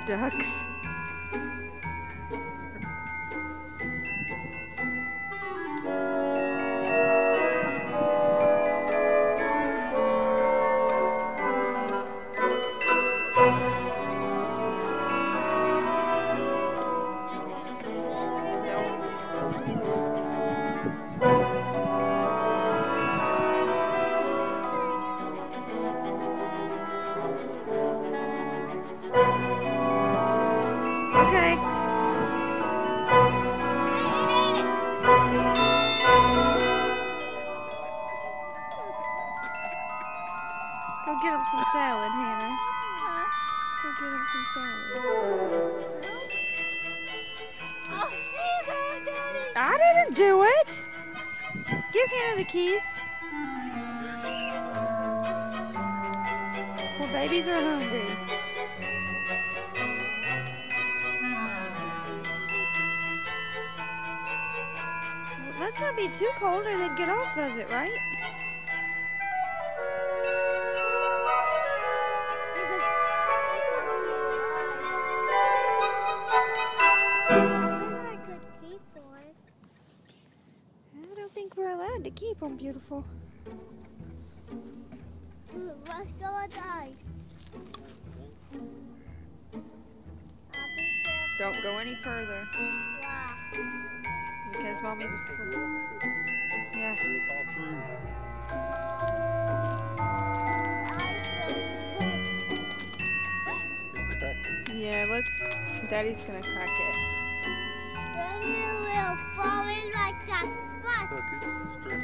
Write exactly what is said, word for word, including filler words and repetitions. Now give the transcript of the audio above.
ducks. Okay. Go get him some salad, Hannah. Go get him some salad. Oh, see there, Daddy. I didn't do it. Give Hannah the keys. Poor babies are hungry. Well, it must not be too cold or they'd get off of it, right? I don't think we're allowed to keep them, beautiful. Let's go outside. Don't go any further. Wow. Because mommy's afraid. Yeah. Fall through. Yeah, let's. Daddy's gonna crack it. Then you will fall in like that. Look, it's straight.